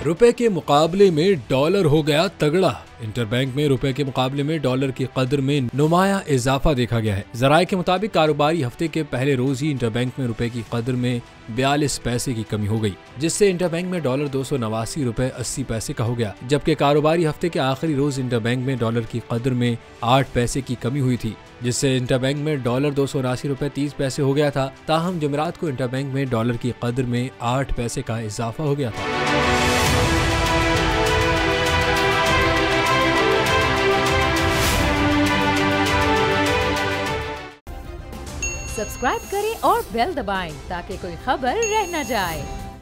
रुपए के मुकाबले में डॉलर हो गया तगड़ा। इंटरबैंक में रुपए के मुकाबले में डॉलर की कदर में नुमाया इजाफा देखा गया है। जराये के मुताबिक कारोबारी हफ्ते के पहले रोज ही इंटरबैंक में रुपए की कदर में 42 पैसे की कमी हो गई, जिससे इंटरबैंक में डॉलर 289 रुपए 80 पैसे का हो गया। जबकि कारोबारी हफ्ते के आखिरी रोज इंटरबैंक में डॉलर की कदर में 8 पैसे की कमी हुई थी, जिससे इंटरबैंक में डॉलर 279 रुपए 30 पैसे हो गया था। ताहम जुमेरात को इंटरबैंक में डॉलर की कदर में 8 पैसे का इजाफा हो गया था। सब्सक्राइब करें और बेल दबाएं ताकि कोई खबर रह न जाए।